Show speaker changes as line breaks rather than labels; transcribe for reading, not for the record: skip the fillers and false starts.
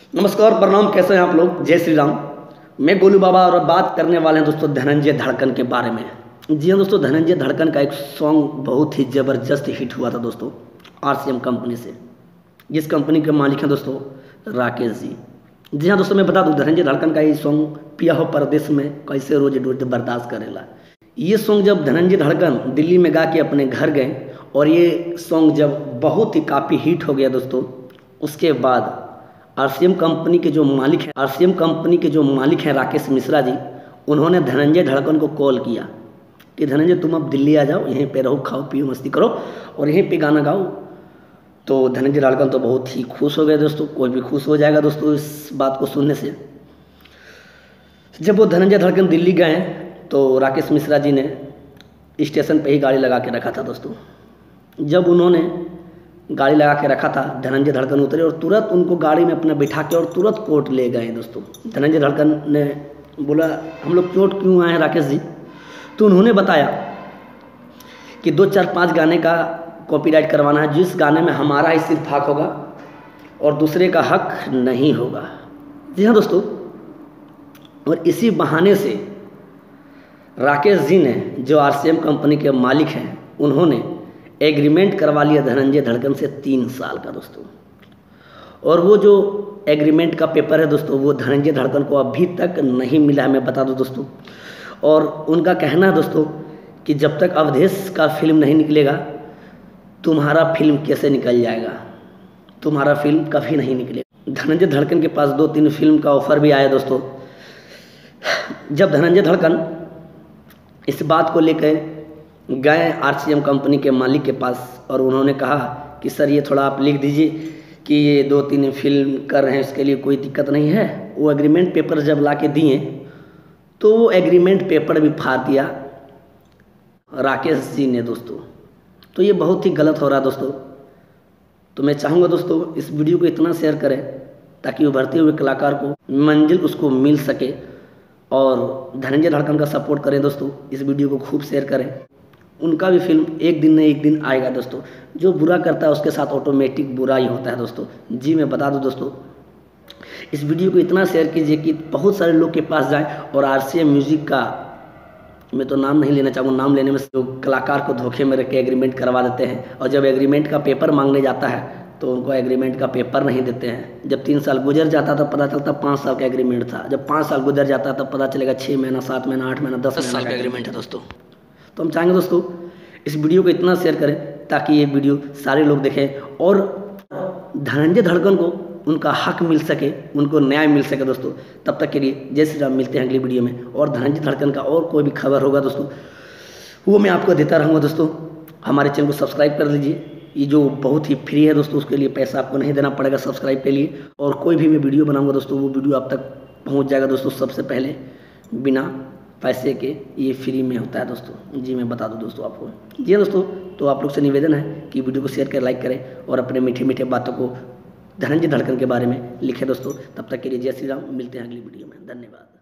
नमस्कार, प्रणाम। कैसे हैं आप लोग? जय श्री राम। मैं गोलू बाबा और अब बात करने वाले हैं दोस्तों धनंजय धड़कन के बारे में। जी हाँ दोस्तों, धनंजय धड़कन का एक सॉन्ग बहुत ही ज़बरदस्त हिट हुआ था दोस्तों आरसीएम कंपनी से, जिस कंपनी के मालिक हैं दोस्तों राकेश जी। जी हाँ दोस्तों, मैं बता दूं धनंजय धड़कन का ये सॉन्ग पिया हो परदेश में कैसे रोज रोज बर्दाश्त करेला। ये सॉन्ग जब धनंजय धड़कन दिल्ली में गा के अपने घर गए और ये सॉन्ग जब बहुत ही काफ़ी हिट हो गया दोस्तों, उसके बाद आरसीएम कंपनी के जो मालिक हैं राकेश मिश्रा जी, उन्होंने धनंजय धड़कन को कॉल किया कि धनंजय तुम अब दिल्ली आ जाओ, यहीं पे रहो, खाओ पियो मस्ती करो और यहीं पे गाना गाओ। तो धनंजय धड़कन तो बहुत ही खुश हो गए दोस्तों, कोई भी खुश हो जाएगा दोस्तों इस बात को सुनने से। जब वो धनंजय धड़कन दिल्ली गए तो राकेश मिश्रा जी ने स्टेशन पे ही गाड़ी लगा के रखा था दोस्तों। जब उन्होंने गाड़ी लगा के रखा था, धनंजय धड़कन उतरे और तुरंत उनको गाड़ी में अपना बिठा के और तुरंत कोर्ट ले गए दोस्तों। धनंजय धड़कन ने बोला हम लोग कोर्ट क्यों आए हैं राकेश जी? तो उन्होंने बताया कि 2 4 5 गाने का कॉपीराइट करवाना है, जिस गाने में हमारा ही सिर्फ हक होगा और दूसरे का हक नहीं होगा। जी हाँ दोस्तों, और इसी बहाने से राकेश जी ने, जो आरसीएम कंपनी के मालिक हैं, उन्होंने एग्रीमेंट करवा लिया धनंजय धड़कन से 3 साल का दोस्तों। और वो जो एग्रीमेंट का पेपर है दोस्तों, वो धनंजय धड़कन को अभी तक नहीं मिला है, मैं बता दूं दोस्तों। और उनका कहना है दोस्तों कि जब तक अवधेश का फिल्म नहीं निकलेगा, तुम्हारा फिल्म कैसे निकल जाएगा, तुम्हारा फिल्म कभी नहीं निकलेगा। धनंजय धड़कन के पास 2-3 फिल्म का ऑफर भी आया दोस्तों। जब धनंजय धड़कन इस बात को लेकर गए आरसीएम कंपनी के मालिक के पास और उन्होंने कहा कि सर ये थोड़ा आप लिख दीजिए कि ये 2-3 फिल्म कर रहे हैं, इसके लिए कोई दिक्कत नहीं है। वो एग्रीमेंट पेपर जब ला के दिए तो वो एग्रीमेंट पेपर भी फाड़ दिया राकेश जी ने दोस्तों। तो ये बहुत ही गलत हो रहा है दोस्तों। तो मैं चाहूँगा दोस्तों इस वीडियो को इतना शेयर करें ताकि उभरते हुए कलाकार को मंजिल उसको मिल सके, और धनंजय धड़कन का सपोर्ट करें दोस्तों। इस वीडियो को खूब शेयर करें, उनका भी फिल्म एक दिन न एक दिन आएगा दोस्तों। जो बुरा करता है उसके साथ ऑटोमेटिक बुरा ही होता है दोस्तों। जी मैं बता दूं दोस्तों, इस वीडियो को इतना शेयर कीजिए कि बहुत सारे लोग के पास जाए और आरसीएम म्यूजिक का, मैं तो नाम नहीं लेना चाहूँगा, नाम लेने में जो कलाकार को धोखे में रख के एग्रीमेंट करवा देते हैं और जब एग्रीमेंट का पेपर मांगने जाता है तो उनको एग्रीमेंट का पेपर नहीं देते हैं। जब 3 साल गुजर जाता तो पता चलता 5 साल का एग्रीमेंट था, जब 5 साल गुजर जाता तब पता चलेगा 6 महीना, 7 महीना, 8 महीना, 10 साल का एग्रीमेंट है दोस्तों। तो हम चाहेंगे दोस्तों इस वीडियो को इतना शेयर करें ताकि ये वीडियो सारे लोग देखें और धनंजय धड़कन को उनका हक मिल सके, उनको न्याय मिल सके दोस्तों। तब तक के लिए जय श्री राम। मिलते हैं अगली वीडियो में, और धनंजय धड़कन का और कोई भी खबर होगा दोस्तों वो मैं आपको देता रहूँगा दोस्तों। हमारे चैनल को सब्सक्राइब कर लीजिए, ये जो बहुत ही फ्री है दोस्तों, उसके लिए पैसा आपको नहीं देना पड़ेगा सब्सक्राइब के लिए। और कोई भी मैं वीडियो बनाऊँगा दोस्तों, वो वीडियो आप तक पहुँच जाएगा दोस्तों सबसे पहले, बिना पैसे के। ये फ्री में होता है दोस्तों। जी मैं बता दूं दोस्तों आपको। जी दोस्तों, तो आप लोग से निवेदन है कि वीडियो को शेयर कर, लाइक करें और अपने मीठे मीठे बातों को धनंजय धड़कन के बारे में लिखें दोस्तों। तब तक के लिए जय श्री राम। मिलते हैं अगली वीडियो में। धन्यवाद।